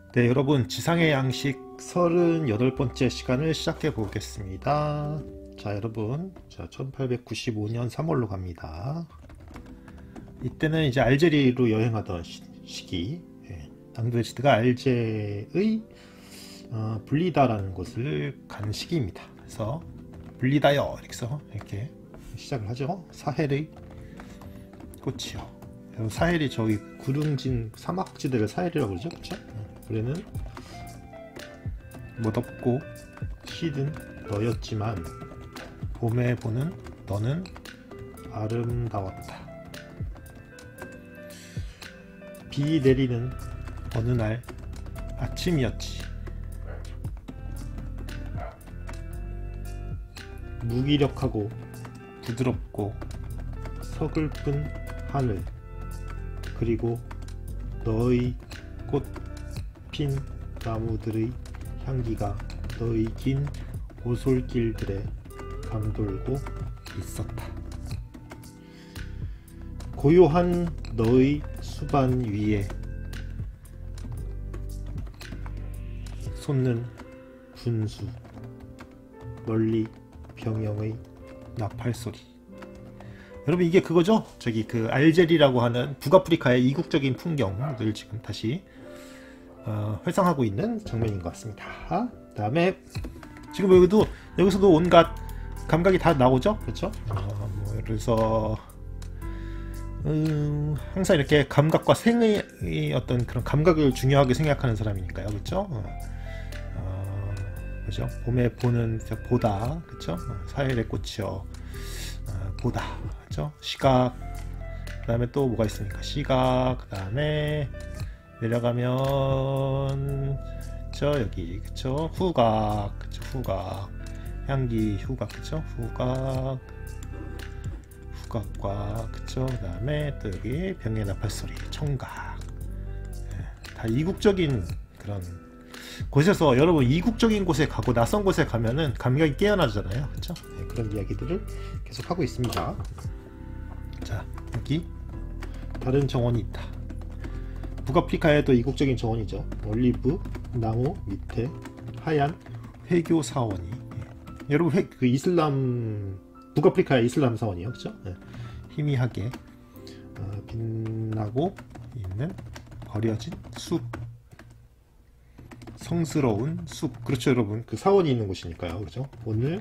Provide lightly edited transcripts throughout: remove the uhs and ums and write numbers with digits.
네, 여러분, 지상의 양식 38번째 시간을 시작해 보겠습니다. 자, 여러분, 자, 1895년 3월로 갑니다. 이때는 이제 알제리로 여행하던 시기, 앙드레지드가 알제의 블리다라는 곳을 간 시기입니다. 그래서 블리다요 이렇게 해서 이렇게 시작을 하죠. 사헬의 꽃이요. 사헬이 저기 구릉진 사막지대를 사헬이라고 그러죠, 그렇죠? 그래는 멋없고 시든 너였지만 봄에 보는 너는 아름다웠다. 비 내리는 어느 날 아침이었지. 무기력하고 부드럽고 서글픈 하늘, 그리고 너의 꽃 핀 나무들의 향기가 너의 긴 오솔길들에 감돌고 있었다. 고요한 너의 수반 위에 솟는 분수, 멀리 병영의 나팔소리. 여러분, 이게 그거죠? 저기 그 알제리라고 하는 북아프리카의 이국적인 풍경을 지금 다시 회상하고 있는 장면인 것 같습니다. 그 다음에 지금 여기서도 온갖 감각이 다 나오죠, 그렇죠? 그래서 항상 이렇게 감각과 생의 어떤 그런 감각을 중요하게 생각하는 사람이니까요, 그렇죠? 그죠? 봄에 보는 보다, 그렇죠? 사헬의 꽃이요, 보다, 그렇죠? 시각, 그다음에 또 뭐가 있습니까? 시각, 그다음에 내려가면 저 여기, 그쵸? 후각, 그쵸? 후각, 향기, 후각, 그쵸? 후각, 후각과, 그쵸? 그다음에 또 여기 병의 나팔소리, 청각. 다 이국적인 그런 곳에서, 여러분, 이국적인 곳에 가고 낯선 곳에 가면은 감각이 깨어나잖아요, 그쵸? 그런 이야기들을 계속 하고 있습니다. 자, 여기 다른 정원이 있다. 북아프리카에도 이국적인 정원이죠. 올리브 나무 밑에 하얀 회교 사원이, 여러분, 그 이슬람, 북아프리카의 이슬람 사원이요, 그렇죠? 희미하게 빛나고 있는 버려진 숲, 성스러운 숲, 그렇죠, 여러분. 그 사원이 있는 곳이니까요, 그렇죠? 오늘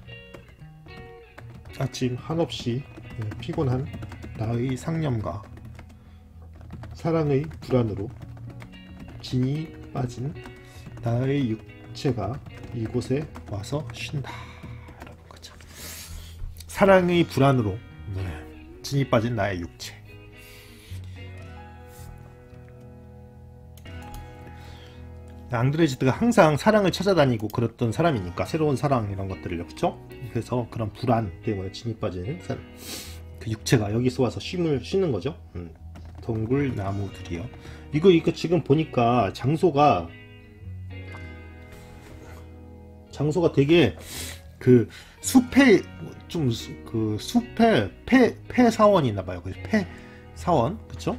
아침 한없이 피곤한 나의 상념과 사랑의 불안으로 진이 빠진 나의 육체가 이곳에 와서 쉰다. 여러분, 그죠? 사랑의 불안으로 진이 빠진 나의 육체. 앙드레지드가 항상 사랑을 찾아다니고 그랬던 사람이니까, 새로운 사랑 이런 것들을, 그렇죠? 그래서 그런 불안 때문에 진이 빠진 그 육체가 여기서 와서 쉬는 거죠. 동굴 나무들이요. 이거 지금 보니까 장소가 되게 그 숲에 좀 그 숲에 폐 사원이 있나 봐요. 그 폐 사원, 그쵸?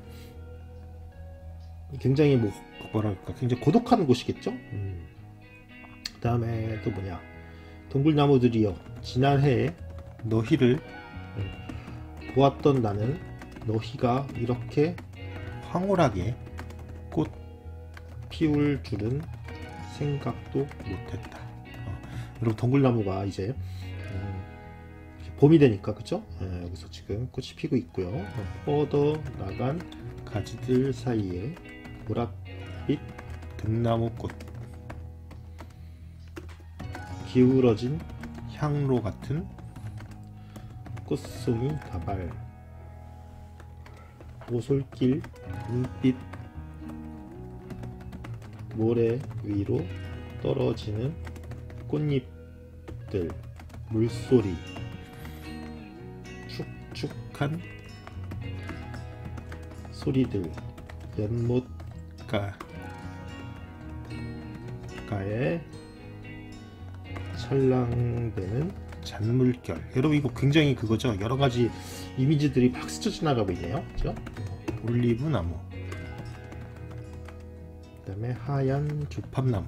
굉장히 뭐랄까 굉장히 고독한 곳이겠죠. 그 다음에 또 뭐냐, 동굴 나무들이요. 지난해에 너희를 보았던 나는 너희가 이렇게 황홀하게 꽃 피울 줄은 생각도 못했다. 여러분, 동굴나무가 이제 봄이 되니까, 그쵸? 여기서 지금 꽃이 피고 있고요. 뻗어 나간 가지들 사이에 보랏빛 등나무꽃, 기울어진 향로 같은 꽃송이 다발, 오솔길 눈빛, 모래 위로 떨어지는 꽃잎들, 물소리, 축축한 소리들, 연못가에 찰랑대는 잔물결. 여러분, 이거 굉장히 그거죠. 여러가지 이미지들이 막 스쳐 지나가고 있네요, 그죠? 올리브 나무, 그다음에 하얀 조팝나무,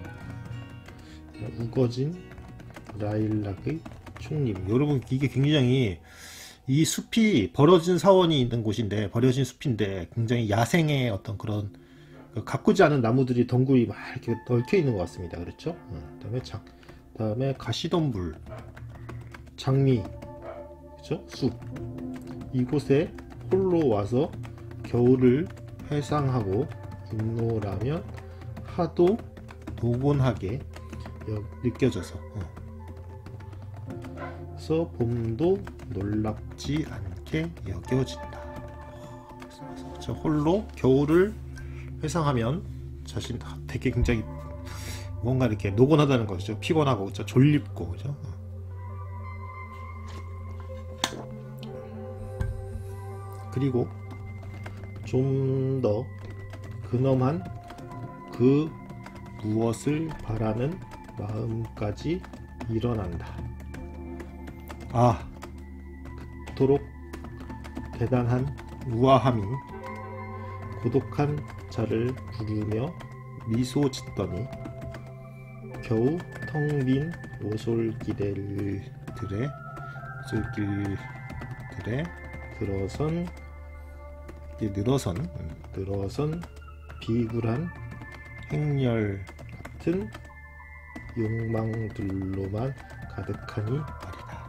우거진 라일락의 촉림. 여러분, 이게 굉장히, 이 숲이 버려진 사원이 있는 곳인데, 버려진 숲인데 굉장히 야생의 어떤 그런 가꾸지 않은 나무들이 덩굴이 막 이렇게 얽혀 있는 것 같습니다. 그렇죠? 그다음에 가시덤불, 장미, 그렇죠? 숲. 이곳에 홀로 와서 겨울을 회상하고 있노라면 하도 노곤하게 느껴져서 그래서 봄도 놀랍지 않게 여겨진다. 그래서 홀로 겨울을 회상하면 자신 되게 굉장히 뭔가 이렇게 노곤하다는 거죠. 피곤하고, 그죠? 졸립고, 그죠? 그리고 좀 더 근엄한 그 무엇을 바라는 마음까지 일어난다. 아, 그토록 대단한 우아함이 고독한 자를 부르며 미소 짓더니 겨우 텅 빈 오솔길들에 늘어선 비굴한 행렬 같은 욕망들로만 가득하니 말이다.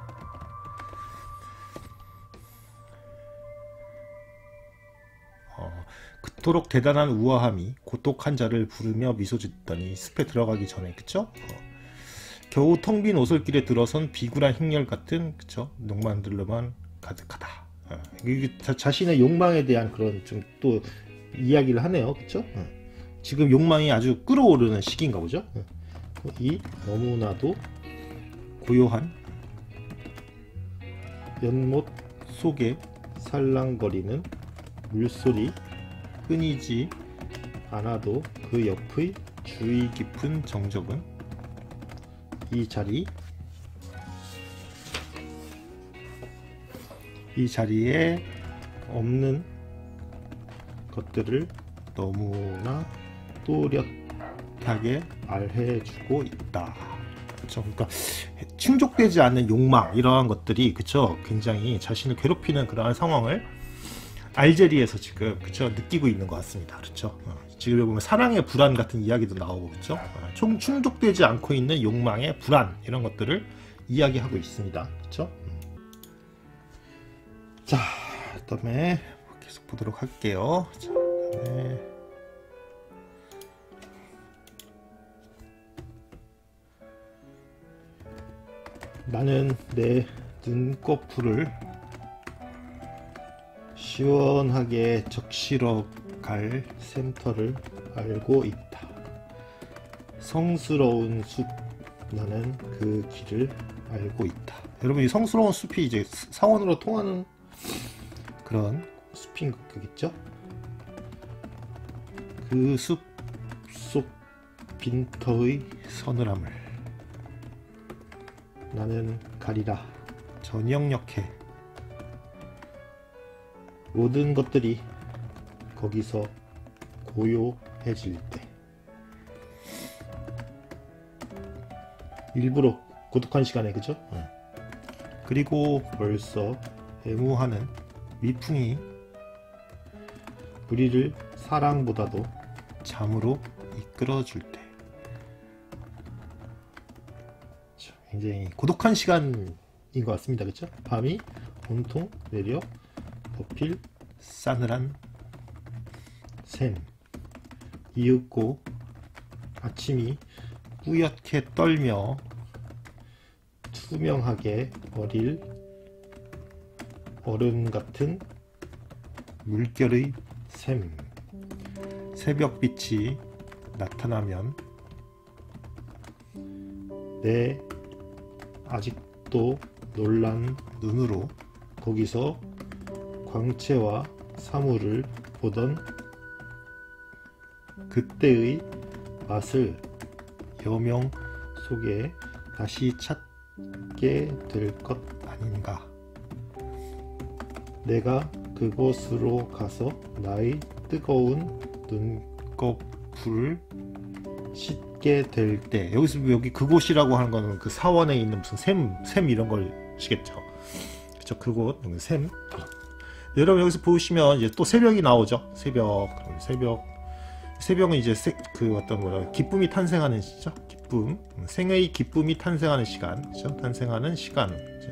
그토록 대단한 우아함이 고독한 자를 부르며 미소 짓더니, 숲에 들어가기 전에, 그쵸? 겨우 텅 빈 오솔길에 들어선 비굴한 행렬 같은, 그쵸? 욕망들로만 가득하다. 자신의 욕망에 대한 그런 좀 또 이야기를 하네요. 그쵸? 지금 욕망이 아주 끓어오르는 시기인가 보죠. 이 너무나도 고요한 연못 속에 살랑거리는 물소리 끊이지 않아도 그 옆의 주의 깊은 정적은 이 자리에 없는 것들을 너무나 또렷하게 말해주고 있다. 그쵸? 그러니까 충족되지 않는 욕망, 이러한 것들이, 그쵸? 굉장히 자신을 괴롭히는 그러한 상황을 알제리에서 지금, 그쵸? 느끼고 있는 것 같습니다. 그렇죠? 지금 보면 사랑의 불안 같은 이야기도 나오고, 그쵸? 충족되지 않고 있는 욕망의 불안, 이런 것들을 이야기하고 있습니다. 그쵸? 자, 그다음에 계속 보도록 할게요. 자, 나는 내 눈꺼풀을 시원하게 적시러 갈 샘터를 알고 있다. 성스러운 숲, 나는 그 길을 알고 있다. 여러분, 이 성스러운 숲이 이제 사원으로 통하는 그런 숲인 거겠죠? 그 숲 속 빈터의 서늘함을 나는 가리라. 전역력해. 모든 것들이 거기서 고요해질 때, 일부러 고독한 시간에, 그죠? 그리고 벌써 애무하는 미풍이 우리를 사랑보다도 잠으로 이끌어줄 때, 굉장히 고독한 시간인 것 같습니다. 그렇죠? 밤이 온통 내려 덮일 싸늘한 샘, 이윽고 아침이 뿌옇게 떨며 투명하게 어릴 얼음 같은 물결의 샘, 새벽빛이 나타나면 내 아직도 놀란 눈으로 거기서 광채와 사물을 보던 그때의 맛을 여명 속에 다시 찾게 될 것 아닌가. 내가 그곳으로 가서 나의 뜨거운 불을 씻게 될 때, 여기서 여기 그곳이라고 하는 거는 그 사원에 있는 무슨 샘 이런 걸시겠죠. 그쵸? 그곳 샘. 여러분 여기서 보시면 이제 또 새벽이 나오죠. 새벽은 이제 그 어떤 뭐라 기쁨이 탄생하는 시죠. 기쁨, 생의 기쁨이 탄생하는 시간, 그죠? 탄생하는 시간. 그죠?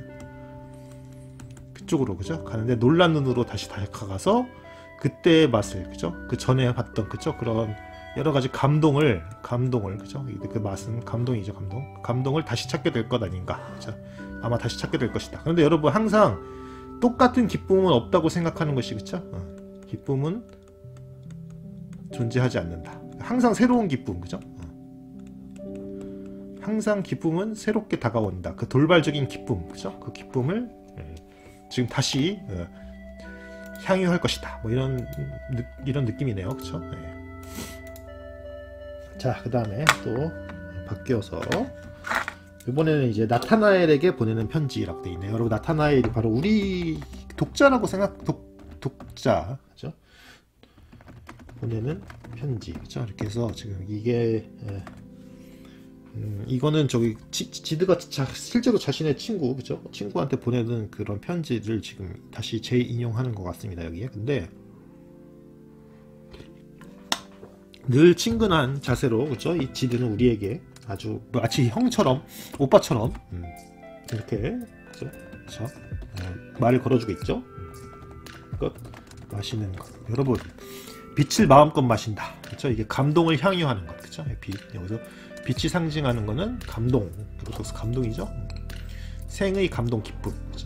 그쪽으로 그죠? 가는데 놀란 눈으로 다시 다가가서 그때의 맛을, 그죠? 그 전에 봤던, 그죠? 그런 여러 가지 감동을 그죠? 그 맛은 감동이죠. 감동을 다시 찾게 될 것 아닌가, 그죠? 아마 다시 찾게 될 것이다. 그런데 여러분 항상 똑같은 기쁨은 없다고 생각하는 것이, 그쵸? 기쁨은 존재하지 않는다. 항상 새로운 기쁨, 그죠? 항상 기쁨은 새롭게 다가온다. 그 돌발적인 기쁨, 그죠? 그 기쁨을 지금 다시 향유할 것이다. 뭐 이런 느낌이네요, 그쵸? 자, 그 다음에 또 바뀌어서 이번에는 이제 나타나엘에게 보내는 편지라고 되어 있네요. 여러분, 나타나엘이 바로 우리 독자라고 독자, 그죠? 보내는 편지, 그죠? 이렇게 해서 지금 이게 이거는 저기 지드가 실제로 자신의 친구, 그죠? 친구한테 보내는 그런 편지를 지금 다시 재인용하는 것 같습니다, 여기에. 근데 늘 친근한 자세로, 그죠? 이 지드는 우리에게 아주 마치 형처럼, 오빠처럼 이렇게, 그죠? 말을 걸어주고 있죠. 이것 마시는 것, 여러분, 빛을 마음껏 마신다, 그죠? 이게 감동을 향유하는 것, 그죠? 빛, 여기서 빛이 상징하는 것은 감동, 그래서 감동이죠. 생의 감동, 기쁨, 그죠?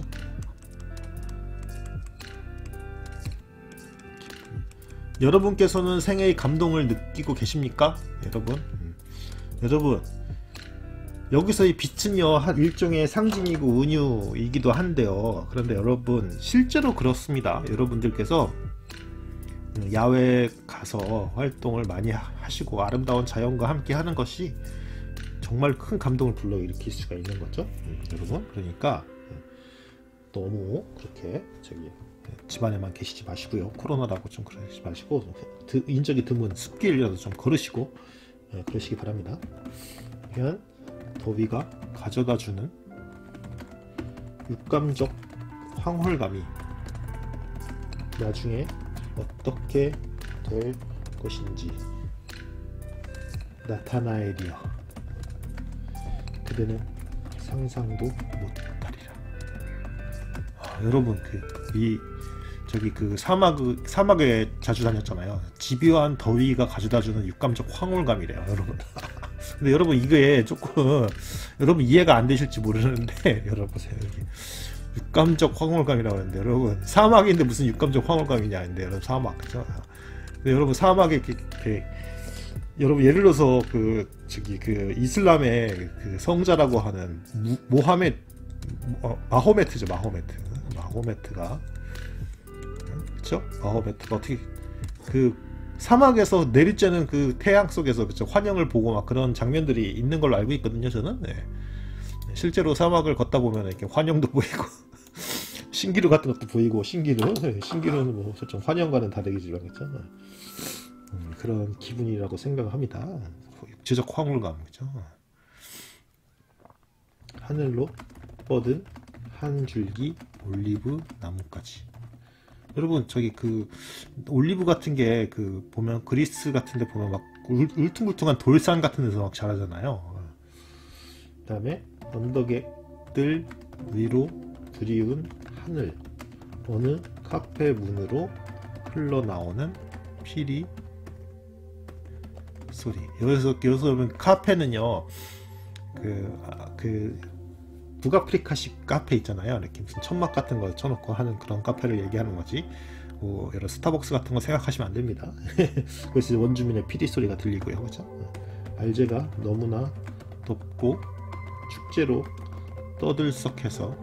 여러분께서는 생의 감동을 느끼고 계십니까? 여러분, 여기서 이 빛은요, 일종의 상징이고 은유이기도 한데요. 그런데 여러분, 실제로 그렇습니다. 여러분들께서 야외에 가서 활동을 많이 하시고 아름다운 자연과 함께 하는 것이 정말 큰 감동을 불러일으킬 수가 있는 거죠. 여러분, 그러니까 너무 그렇게 집안에만 계시지 마시고요. 코로나라고 좀 그러지 마시고 인적이 드문 숲길이라도 좀 걸으시고 그러시기 바랍니다. 그러면 더위가 가져다주는 육감적 황홀감이 나중에 어떻게 될 것인지. 나타나엘이여, 그대는 상상도 못하리라. 여러분, 그 사막에 자주 다녔잖아요. 집요한 더위가 가져다주는 육감적 황홀감이래요, 여러분. 근데 여러분, 이게 조금 여러분 이해가 안 되실지 모르는데, 여러분 보세요, 여기 육감적 황홀감이라고 하는데, 여러분 사막인데 무슨 육감적 황홀감이냐 하는데, 여러분 사막, 그죠? 근데 여러분 사막에 이렇게 여러분 예를 들어서 그 이슬람의 그 성자라고 하는 마호메트죠. 마호메트가, 그렇죠? 마호메트가 어떻게 그 사막에서 내리쬐는 그 태양 속에서, 그쵸? 환영을 보고 막 그런 장면들이 있는 걸로 알고 있거든요, 저는. 실제로 사막을 걷다 보면 이렇게 환영도 보이고 신기루 같은 것도 보이고, 신기루는 뭐 좀 환영과는 다르겠지만, 그렇죠? 그런 기분이라고 생각합니다. 육체적 황홀감, 그죠? 하늘로 뻗은 한 줄기 올리브 나무까지. 여러분, 저기 그 올리브 같은 게 보면 그리스 같은 데 보면 막 울퉁불퉁한 돌산 같은 데서 막 자라잖아요. 그 다음에 언덕의 뜰 위로 드리운 하늘, 어느 카페 문으로 흘러나오는 피리 소리. 여기서 보면 카페는요, 북아프리카식 카페 있잖아요. 이렇게 무슨 천막 같은 거 쳐놓고 하는 그런 카페를 얘기하는 거지. 뭐 여러 스타벅스 같은 거 생각하시면 안 됩니다. 그래서 원주민의 피리 소리가 들리고요, 그죠? 알제가 너무나 덥고 축제로 떠들썩해서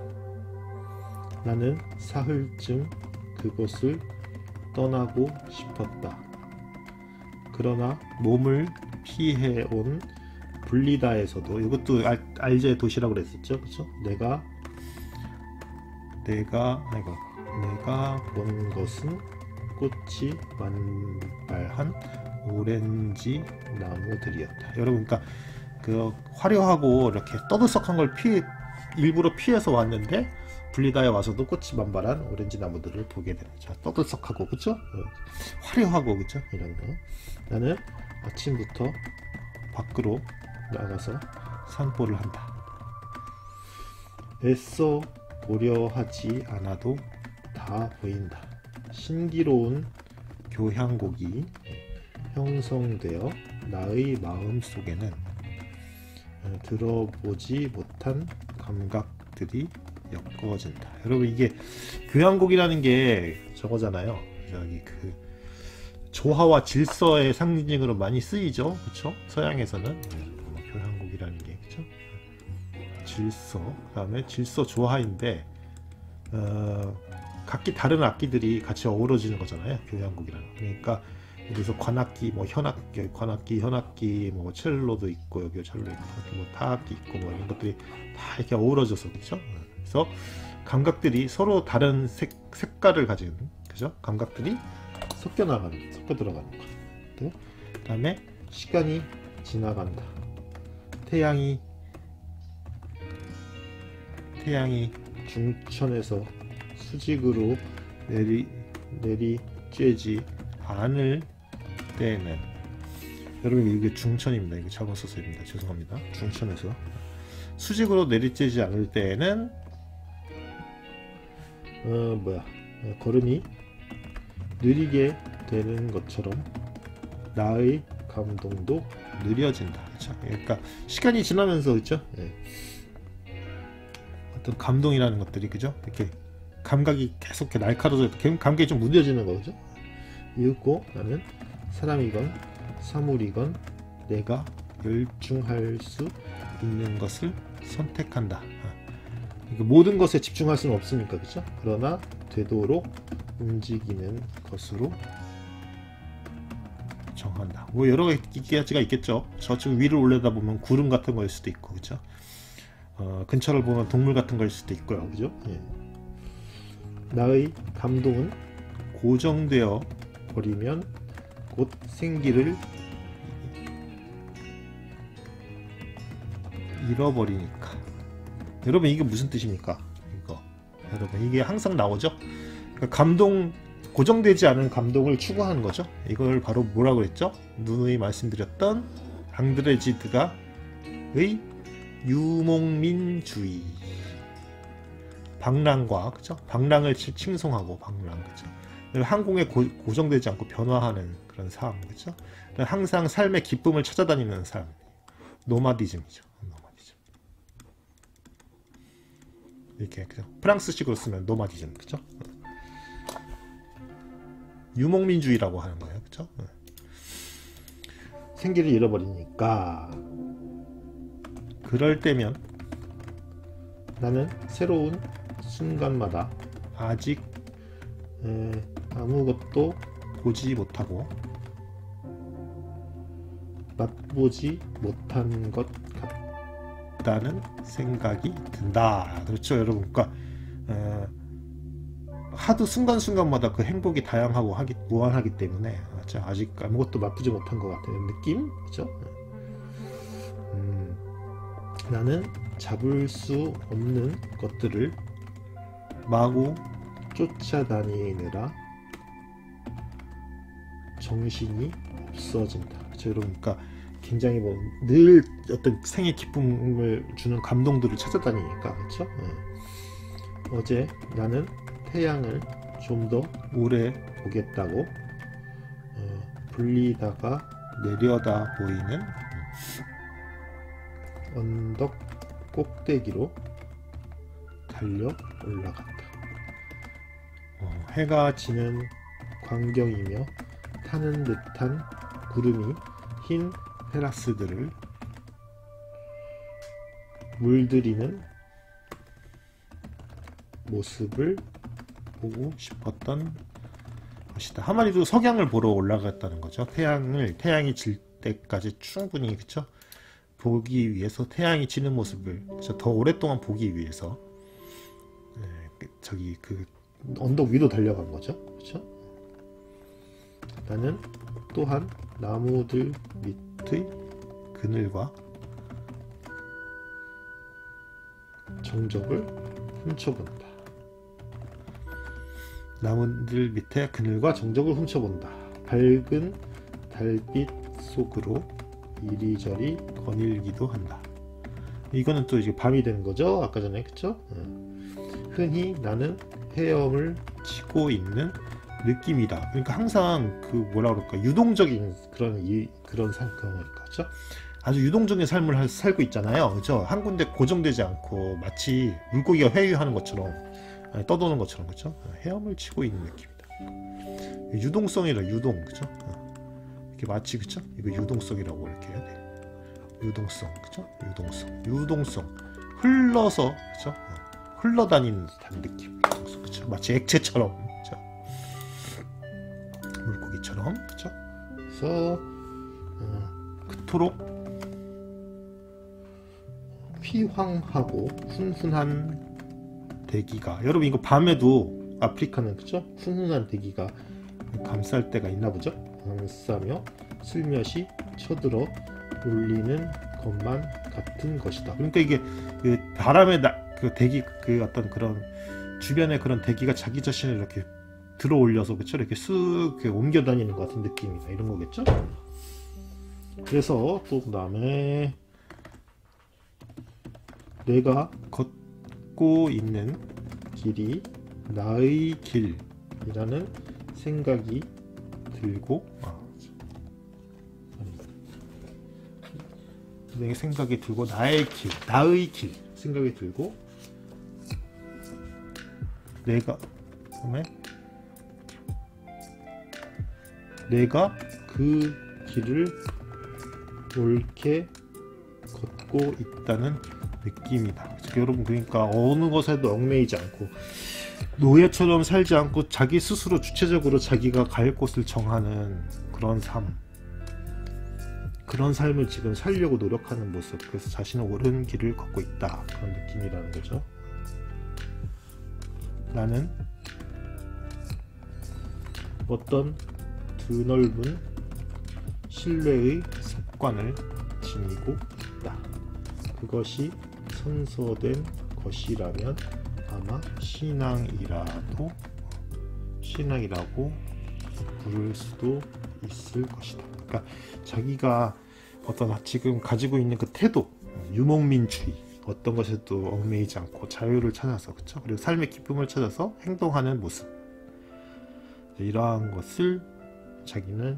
나는 사흘쯤 그곳을 떠나고 싶었다. 그러나 몸을 피해온 블리다에서도, 이것도 알제 도시라고 그랬었죠, 그렇죠? 내가 본 것은 꽃이 만발한 오렌지 나무들이었다. 여러분, 그러니까 그 화려하고 이렇게 떠들썩한 걸 일부러 피해서 왔는데 블리다에 와서도 꽃이 만발한 오렌지 나무들을 보게 되는 거죠. 떠들썩하고, 그쵸? 화려하고, 그쵸? 이런 거. 나는 아침부터 밖으로 나가서 산보를 한다. 애써 보려 하지 않아도 다 보인다. 신기로운 교향곡이 형성되어 나의 마음 속에는 들어보지 못한 감각들이 엮어진다. 여러분, 이게 교향곡이라는 게 저거잖아요. 저기 그 조화와 질서의 상징으로 많이 쓰이죠. 그쵸? 서양에서는 교향곡이라는 게, 그쵸? 질서, 그 다음에 질서 조화인데 각기 다른 악기들이 같이 어우러지는 거잖아요. 교향곡이라는 거. 그러니까 그래서 관악기, 뭐 현악기, 뭐 첼로도 있고, 여기 첼로 있고, 뭐 타악기 있고, 뭐 이런 것들이 다 이렇게 어우러져서, 그죠? 그래서 감각들이 서로 다른 색깔을 가진, 그죠? 감각들이 섞여 들어가는 거. 그 다음에 시간이 지나간다. 태양이 중천에서 수직으로 내리쬐지 않을 때는, 여러분 이게 중천입니다. 이거 잘못 썼습니다. 죄송합니다. 중천에서 수직으로 내리쬐지 않을 때에는 걸음이 느리게 되는 것처럼 나의 감동도 느려진다. 그렇죠? 그러니까 시간이 지나면서, 그렇죠? 어떤 감동이라는 것들이, 그죠? 이렇게 감각이 계속 이렇게 날카로워져, 감각이 좀 무뎌지는 거죠. 이윽고 나는 사람이건 사물이건 내가 열중할 수 있는 것을 선택한다. 그러니까 모든 것에 집중할 수는 없으니까, 그렇죠? 그러나 되도록 움직이는 것으로 정한다. 뭐 여러 가지가 있겠죠. 저쪽 위를 올려다보면 구름 같은 거일 수도 있고, 그렇죠? 근처를 보면 동물 같은 거일 수도 있고요, 그죠? 나의 감동은 고정되어 버리면 곧 생기를 잃어버리니까. 여러분, 이게 무슨 뜻입니까? 여러분, 이게 항상 나오죠? 그러니까 고정되지 않은 감동을 추구하는 거죠. 이걸 바로 뭐라고 그랬죠? 누누이 말씀드렸던 앙드레지드가의 유목민주의. 방랑과, 그죠? 방랑을 칭송하고, 그죠? 항공에 고정되지 않고 변화하는 그런 삶, 그죠? 항상 삶의 기쁨을 찾아다니는 삶. 노마디즘이죠. 노마디즘. 이렇게, 그죠? 프랑스식으로 쓰면 노마디즘, 그죠? 유목민주의라고 하는 거예요, 그죠? 생기를 잃어버리니까, 그럴 때면 나는 새로운 순간마다 아직 아무것도 보지 못하고 맛보지 못한 것 같다는 생각이 든다. 그렇죠, 여러분. 그러니까 하도 순간순간마다 그 행복이 다양하고 무한하기 때문에 아직 아무것도 맛보지 못한 것 같은 느낌, 그렇죠? 나는 잡을 수 없는 것들을 마구 쫓아다니느라 정신이 없어진다. 그렇죠, 여러분. 그러니까 굉장히 늘 어떤 생의 기쁨을 주는 감동들을 찾아다니니까, 그렇죠? 어제 나는 태양을 좀 더 오래 보겠다고 불리다가 내려다 보이는 언덕 꼭대기로 달려 올라갔다. 해가 지는 광경이며 타는 듯한 구름이 흰 테라스들을 물들이는 모습을 보고 싶었던 것이다. 한마디로 석양을 보러 올라갔다는 거죠. 태양이 질 때까지 충분히, 그쵸? 보기 위해서, 태양이 지는 모습을 더 오랫동안 보기 위해서 저기 그 언덕 위로 달려간 거죠. 그렇죠? 나는 또한 나무들 밑의 그늘과 정적을 훔쳐본다. 나무들 밑에 그늘과 정적을 훔쳐본다. 밝은 달빛 속으로 이리저리 거닐기도 한다. 이거는 또 이제 밤이 되는 거죠. 아까 전에 그쵸? 흔히 나는 헤엄을 치고 있는 느낌이다. 그러니까 항상 그 뭐라 그럴까 유동적인 그런 삶이랄까 그죠? 아주 유동적인 삶을 살고 있잖아요. 그죠? 한 군데 고정되지 않고 마치 물고기가 회유하는 것처럼 떠도는 것처럼 그죠? 헤엄을 치고 있는 느낌이다. 유동성이라 유동 그죠? 이렇게 마치 그죠? 이거 유동성이라고 이렇게 해야 돼. 유동성 그죠? 유동성 흘러서 그죠? 흘러다니는 듯한 느낌 그죠? 마치 액체처럼 그죠? 물고기처럼 그죠? 그래서 그토록 휘황하고 훈훈한 대기가 여러분 이거 밤에도 아프리카는 그죠? 훈훈한 대기가 감쌀 때가 있나 보죠? 감싸며 슬며시 쳐들어 울리는 것만 같은 것이다. 그러니까 이게 그 바람의 그 대기 그 어떤 그런 주변의 그런 대기가 자기 자신을 이렇게 들어 올려서 그쵸? 이렇게 쓱 이렇게 옮겨 다니는 것 같은 느낌이나 이런 거겠죠? 그래서 또 그 다음에 내가 걷고 있는 길이 나의 길이라는 생각이 들고 내 생각이 들고 나의 길 생각이 들고 내가 그 길을 옳게 걷고 있다는 느낌이다. 여러분 그러니까 어느 것에도 얽매이지 않고 노예처럼 살지 않고 자기 스스로 주체적으로 자기가 갈 곳을 정하는 그런 삶을 지금 살려고 노력하는 모습. 그래서 자신은 옳은 길을 걷고 있다. 그런 느낌이라는 거죠. 나는 어떤 드넓은 신뢰의 습관을 지니고 있다. 그것이 선서된 것이라면 아마 신앙이라고 부를 수도 있을 것이다. 그러니까 자기가 어떤 지금 가지고 있는 그 태도, 유목민주의, 어떤 것에도 얽매이지 않고 자유를 찾아서 그쵸? 그리고 삶의 기쁨을 찾아서 행동하는 모습, 이러한 것을 자기는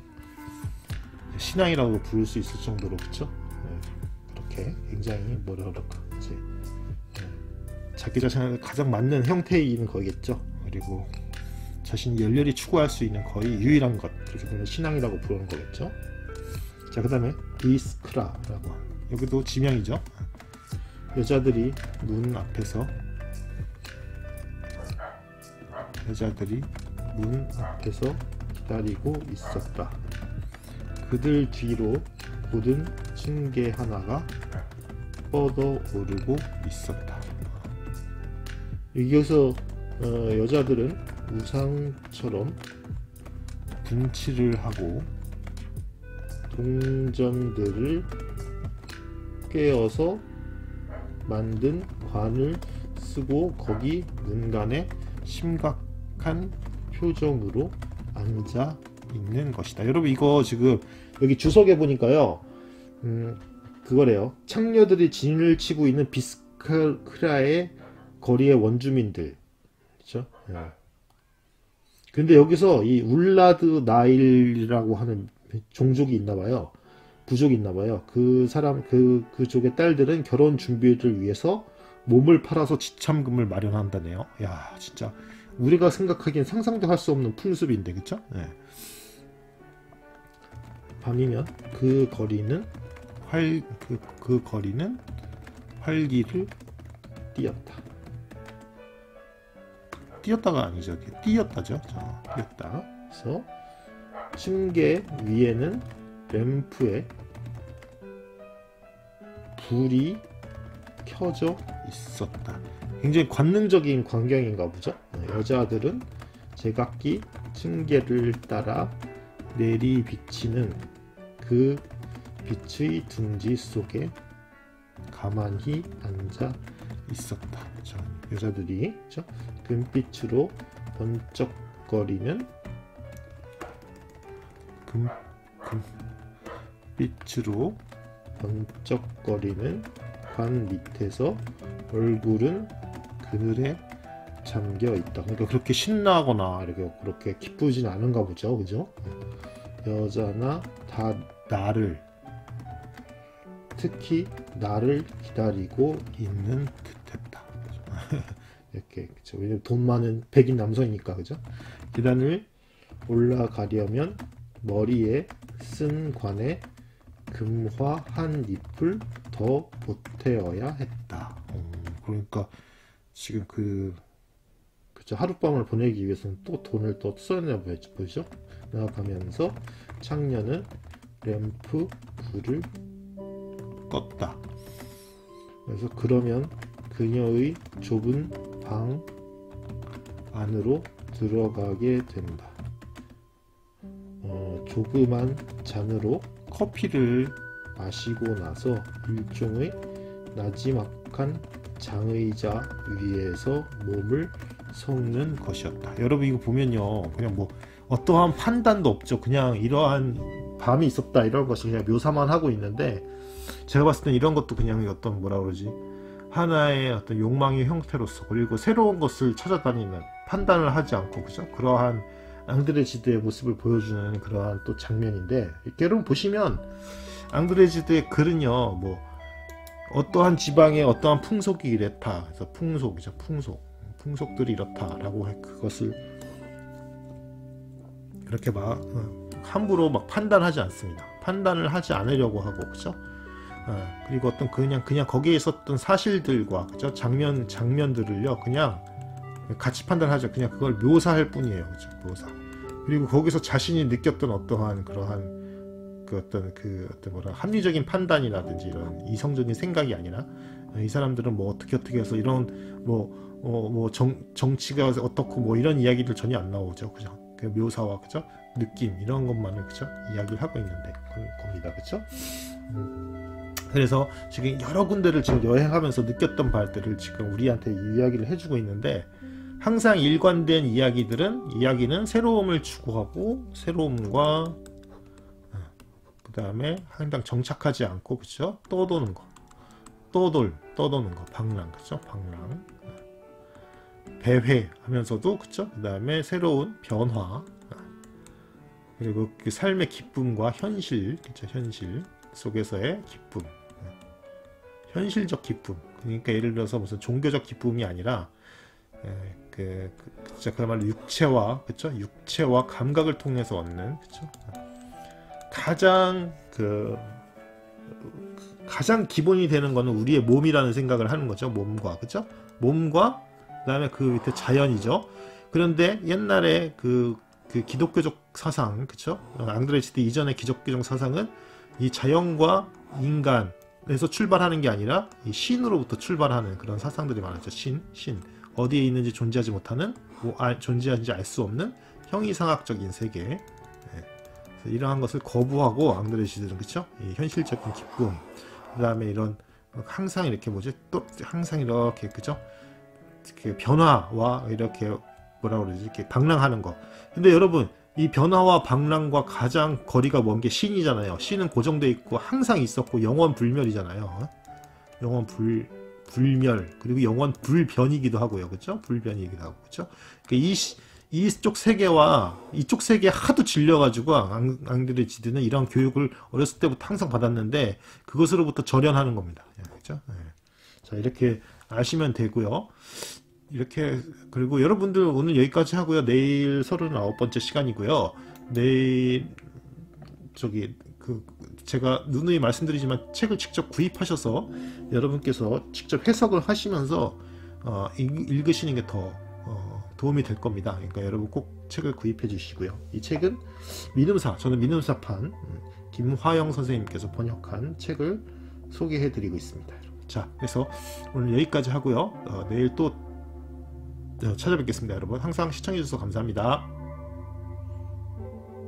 신앙이라고 부를 수 있을 정도로 그쵸? 그렇게 굉장히 뭐라 그럴까 이제 자기 자신에 가장 맞는 형태인 거겠죠. 그리고 자신이 열렬히 추구할 수 있는 거의 유일한 것, 그렇게 보면 신앙이라고 부르는 거겠죠. 자, 그 다음에 비스크라라고 하는, 여기도 지명이죠. 여자들이 문 앞에서 기다리고 있었다. 그들 뒤로 고든 층계 하나가 뻗어오르고 있었다. 여기서 여자들은 우상처럼 분칠을 하고 동전들을 꿰어서 만든 관을 쓰고 거기 문간에 심각한 표정으로 앉아 있는 것이다. 여러분 이거 지금 여기 주석에 보니까요, 그거래요. 창녀들이 진을 치고 있는 비스크라의 거리의 원주민들, 그렇죠? 근데 여기서 이 울라드 나일이라고 하는 종족이 있나봐요. 부족이 있나봐요. 그 사람 그족의 딸들은 결혼 준비를 위해서 몸을 팔아서 지참금을 마련한다네요. 야, 진짜 우리가 생각하기엔 상상도 할 수 없는 풍습인데, 그쵸? 네. 밤이면 그 거리는 활기를 띄었다. 띄었다가 아니죠. 띄었다죠. 띄었다. 그래서 층계 위에는 램프에 불이 켜져 있었다. 굉장히 관능적인 광경인가 보죠. 여자들은 제각기 층계를 따라 내리비치는 그 빛의 둥지 속에 가만히 앉아 있었다. 자, 여자들이 그쵸? 금빛으로 번쩍거리는 금빛으로 번쩍거리는 관 밑에서 얼굴은 그늘에 잠겨 있다. 그러니까 그렇게 신나거나 이렇게 그렇게 기쁘진 않은가 보죠, 그죠? 여자나 다 나를, 특히 나를 기다리고 있는 듯했다. 이렇게 그죠? 왜냐면 돈 많은 백인 남성이니까, 그죠? 계단을 올라가려면 머리에 쓴 관에 금화 한 잎을 더 보태어야 했다. 그러니까 지금 그죠? 하룻밤을 보내기 위해서는 또 돈을 또 써야 보이죠? 나가면서 창녀는 램프 불을 껐다. 그래서 그러면 그녀의 좁은 방 안으로 들어가게 된다. 조그만 잔으로 커피를 마시고 나서 일종의 나지막한 장의자 위에서 몸을 섞는 것이었다. 여러분 이거 보면요, 그냥 뭐 어떠한 판단도 없죠. 그냥 이러한 밤이 있었다 이런 것을 그냥 묘사만 하고 있는데, 제가 봤을 땐 이런 것도 그냥 어떤 뭐라 그러지, 하나의 어떤 욕망의 형태로서, 그리고 새로운 것을 찾아다니는, 판단을 하지 않고, 그죠? 그러한 앙드레지드의 모습을 보여주는 그러한 또 장면인데, 이렇게 여러분 보시면 앙드레지드의 글은요, 뭐 어떠한 지방의 어떠한 풍속이 이랬다, 그래서 풍속이죠, 풍속들이 이렇다라고 그것을 이렇게 막 함부로 막 판단하지 않습니다. 판단을 하지 않으려고 하고, 그죠? 그리고 어떤 그냥 거기에 있었던 사실들과, 그죠? 장면들을요 그냥 같이 판단하죠. 그냥 그걸 묘사할 뿐이에요, 그죠? 묘사. 그리고 거기서 자신이 느꼈던 어떠한 그러한 어떤 뭐라 합리적인 판단이라든지 이런 이성적인 생각이 아니라, 이 사람들은 뭐 어떻게 해서 이런 정치가 어떻고 뭐 이런 이야기들 전혀 안 나오죠, 그죠? 그 묘사와, 그죠? 느낌 이런 것만을, 그죠? 이야기를 하고 있는데 겁니다, 그죠? 그래서 지금 여러 군데를 지금 여행하면서 느꼈던 바들을 지금 우리한테 이야기를 해주고 있는데, 항상 일관된 이야기는 새로움을 추구하고, 새로움과 그 다음에 항상 정착하지 않고, 그쵸? 떠도는 거, 떠도는 거, 방랑, 그쵸? 방랑, 배회하면서도, 그쵸? 그 다음에 새로운 변화, 그리고 그 삶의 기쁨과 현실, 그쵸? 현실 속에서의 기쁨, 현실적 기쁨. 그러니까 예를 들어서 무슨 종교적 기쁨이 아니라, 진짜 그야말로 육체와, 그쵸? 육체와 감각을 통해서 얻는, 그쵸? 가장 기본이 되는 거는 우리의 몸이라는 생각을 하는 거죠. 몸과, 그쵸? 몸과 그다음에 그 밑에 자연이죠. 그런데 옛날에 그 기독교적 사상, 그쵸? 앙드레지드 이전의 기독교적 사상은 이 자연과 인간에서 출발하는 게 아니라 이 신으로부터 출발하는 그런 사상들이 많았죠. 신. 어디에 있는지 존재하지 못하는, 존재하는지 알 수 없는 형이상학적인 세계. 네. 이러한 것을 거부하고 앙드레지드는, 그쵸? 이 현실적인 기쁨, 그 다음에 이런 항상 이렇게 또 항상 이렇게, 그죠? 그 변화와 이렇게 뭐라 그러지, 이렇게 방랑하는 거. 근데 여러분, 이 변화와 방랑과 가장 거리가 먼 게 신이잖아요. 신은 고정돼 있고 항상 있었고 영원 불멸이잖아요. 영원 불멸, 그리고 영원 불변이기도 하고요, 그렇죠? 불변이기도 하고, 그렇죠? 그러니까 이쪽 세계와 이쪽 세계에 하도 질려가지고 앙드레지드는 이런 교육을 어렸을 때부터 항상 받았는데 그것으로부터 절연하는 겁니다. 그렇죠? 네. 자, 이렇게 아시면 되고요. 이렇게, 그리고 여러분들 오늘 여기까지 하고요. 내일 39번째 시간이고요. 내일 제가 누누이 말씀드리지만 책을 직접 구입하셔서 여러분께서 직접 해석을 하시면서 읽으시는 게 더 도움이 될 겁니다. 그러니까 여러분 꼭 책을 구입해 주시고요. 이 책은 저는 민음사판 김화영 선생님께서 번역한 책을 소개해 드리고 있습니다. 자, 그래서 오늘 여기까지 하고요. 내일 또 찾아뵙겠습니다. 여러분 항상 시청해 주셔서 감사합니다.